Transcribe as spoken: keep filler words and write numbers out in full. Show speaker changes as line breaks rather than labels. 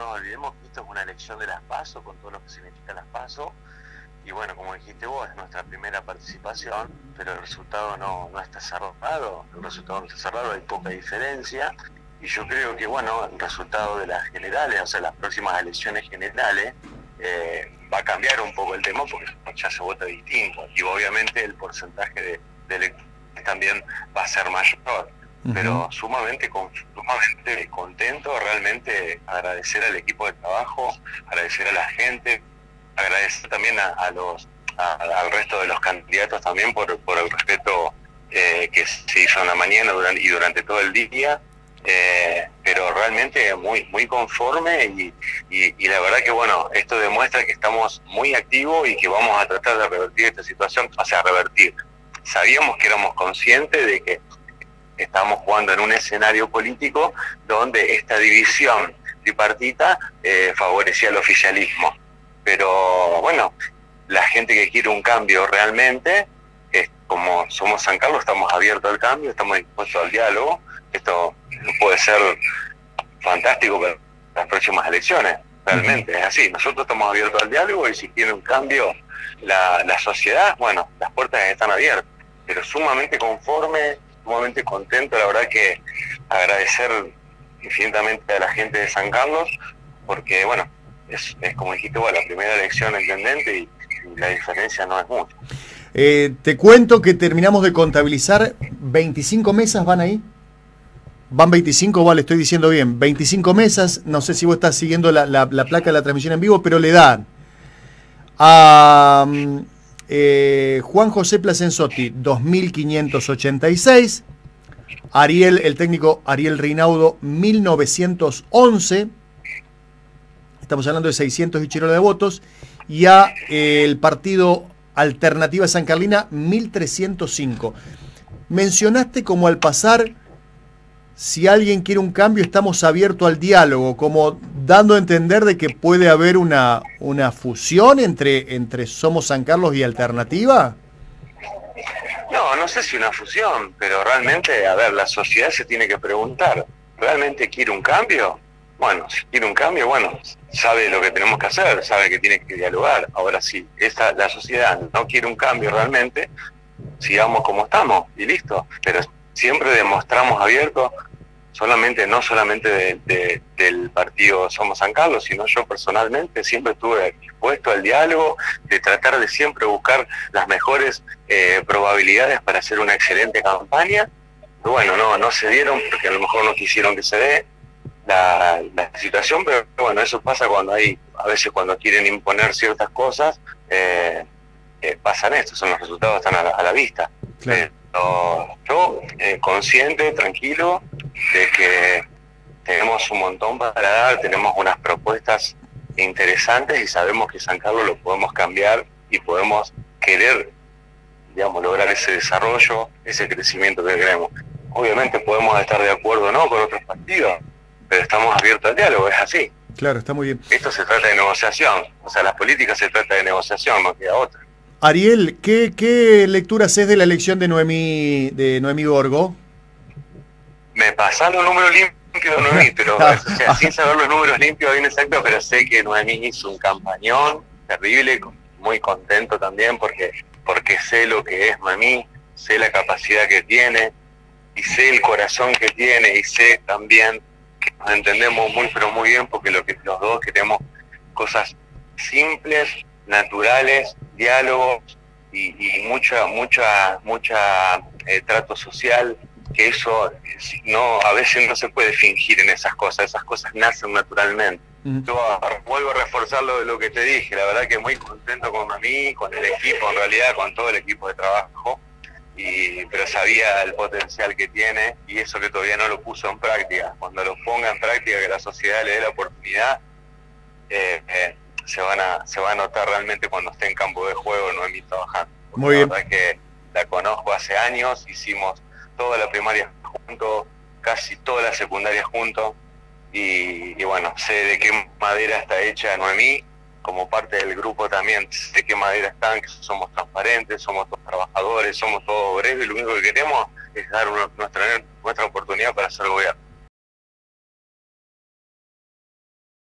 nos olvidemos que esto es una elección de las PASO, con todo lo que significa las PASO, y bueno, como dijiste vos, es nuestra primera participación, pero el resultado no, no está cerrado, el resultado no está cerrado, hay poca diferencia, y yo creo que bueno, el resultado de las generales, o sea, las próximas elecciones generales, eh, va a cambiar un poco el tema porque ya se vota distinto, y obviamente el porcentaje de, de electores también va a ser mayor. Uh-huh. Pero sumamente, sumamente contento, realmente agradecer al equipo de trabajo, agradecer a la gente, agradecer también a, a los a, al resto de los candidatos también por, por el respeto eh, que se hizo en la mañana durante, y durante todo el día, eh, pero realmente muy muy conforme y, y, y la verdad que bueno, esto demuestra que estamos muy activos y que vamos a tratar de revertir esta situación, o sea, revertir. Sabíamos que éramos conscientes de que estamos jugando en un escenario político donde esta división tripartita eh, favorecía el oficialismo. Pero bueno, la gente que quiere un cambio realmente, es, como somos San Carlos, estamos abiertos al cambio, estamos dispuestos al diálogo. Esto puede ser fantástico para las próximas elecciones, realmente es así. Nosotros estamos abiertos al diálogo y si quiere un cambio la, la sociedad, bueno, las puertas están abiertas, pero sumamente conforme, sumamente contento, la verdad que agradecer infinitamente a la gente de San Carlos, porque bueno, es, es como dijiste vos, la primera elección del intendente y, y la diferencia no es mucha.
Eh, te cuento que terminamos de contabilizar, veinticinco mesas van ahí. Van veinticinco, vale, estoy diciendo bien, veinticinco mesas, no sé si vos estás siguiendo la, la, la placa de la transmisión en vivo, pero le dan a... Eh, Juan José Placenzotti, dos mil quinientos ochenta y seis. Ariel, el técnico Ariel Reinaudo, mil novecientos once. Estamos hablando de seiscientos y chirola de votos. Y a eh, el partido Alternativa San Carlina, mil trescientos cinco. Mencionaste como al pasar, si alguien quiere un cambio, estamos abiertos al diálogo, como dando a entender de que puede haber una, una fusión entre, entre Somos San Carlos y Alternativa.
No, no sé si una fusión, pero realmente, a ver, la sociedad se tiene que preguntar, ¿realmente quiere un cambio? Bueno, si quiere un cambio, bueno, sabe lo que tenemos que hacer, sabe que tiene que dialogar. Ahora, si esa, la sociedad no quiere un cambio realmente, sigamos como estamos y listo, pero siempre demostramos abiertos, solamente no solamente de, de, del partido Somos San Carlos, sino yo personalmente siempre estuve dispuesto al diálogo, de tratar de siempre buscar las mejores eh, probabilidades para hacer una excelente campaña. Pero bueno, no, no se dieron porque a lo mejor no quisieron que se dé la, la situación, pero bueno, eso pasa cuando hay, a veces cuando quieren imponer ciertas cosas, eh, eh, pasan esto, son los resultados están a la, a la vista. Claro. Pero yo, eh, consciente, tranquilo, de que tenemos un montón para dar, tenemos unas propuestas interesantes y sabemos que San Carlos lo podemos cambiar y podemos querer, digamos, lograr ese desarrollo, ese crecimiento que queremos. Obviamente podemos estar de acuerdo o no con otros partidos, pero estamos abiertos al diálogo, es así.
Claro, está muy bien.
Esto se trata de negociación, o sea, las políticas se trata de negociación, no queda otra.
Ariel, ¿qué, qué lectura haces de la elección de Noemí, de Noemí Gorgo?
Me pasan los números limpios de Noemí, pero o sea, sin saber los números limpios bien exactos, pero sé que Noemí hizo un campañón terrible, muy contento también porque, porque sé lo que es Noemí, sé la capacidad que tiene y sé el corazón que tiene y sé también que nos entendemos muy pero muy bien porque lo que los dos queremos cosas simples, naturales, diálogos y, y mucha mucha mucha eh, trato social, que eso no a veces no se puede fingir en esas cosas, esas cosas nacen naturalmente. Uh-huh. Yo vuelvo a reforzar lo, lo que te dije, la verdad que muy contento con mí, con el equipo, en realidad con todo el equipo de trabajo, y pero sabía el potencial que tiene y eso que todavía no lo puso en práctica. Cuando lo ponga en práctica, que la sociedad le dé la oportunidad, eh, eh, se van a se va a notar realmente cuando esté en campo de juego Noemí trabajando. Porque
muy bien.
La verdad es que la conozco hace años, hicimos toda la primaria juntos, casi toda la secundaria juntos, y, y bueno, sé de qué madera está hecha Noemí, como parte del grupo también sé de qué madera están, que somos transparentes, somos todos trabajadores, somos todos obreros, y lo único que queremos es dar una, nuestra, nuestra oportunidad para hacer gobierno.